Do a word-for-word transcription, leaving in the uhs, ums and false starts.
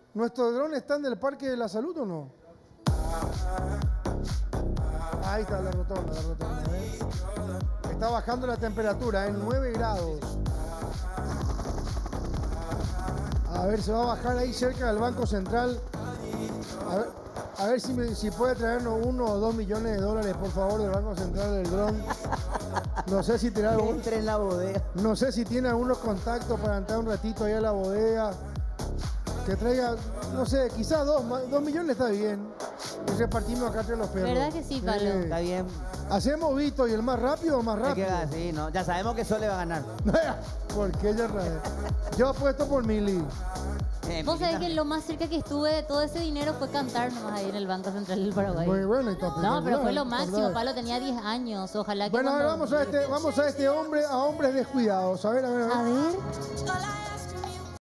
¿Nuestro dron está en el Parque de la Salud o no? Ahí está la rotonda, la rotonda. ¿eh? Está bajando la temperatura en nueve grados. A ver, se va a bajar ahí cerca del Banco Central. A ver, a ver si, me, si puede traernos uno o dos millones de dólares, por favor, del Banco Central del dron. No sé si tiene algún, Entre en la bodega. no sé si tiene algunos contactos para entrar un ratito ahí a la bodega. Que traiga, no sé, quizás dos, dos millones está bien. Y repartimos acá entre los perros. ¿Verdad que sí, Pablo? Eh, Está bien. ¿Hacemos Vito y el más rápido o más Hay que rápido? ganar, sí, no. Ya sabemos que Sole va a ganar. ¿Por qué ya rae? Yo apuesto por Mili. Eh, Vos sabés Milita. que lo más cerca que estuve de todo ese dinero fue cantar nomás ahí en el Banco Central del Paraguay. Muy bueno, está No, pero fue lo espectacular, máximo. ¿verdad? Pablo tenía diez años. Ojalá que Bueno, a ver, cuando- vamos a este, vamos a este hombre, a hombres descuidados. A ver, a ver, a ver. A ver.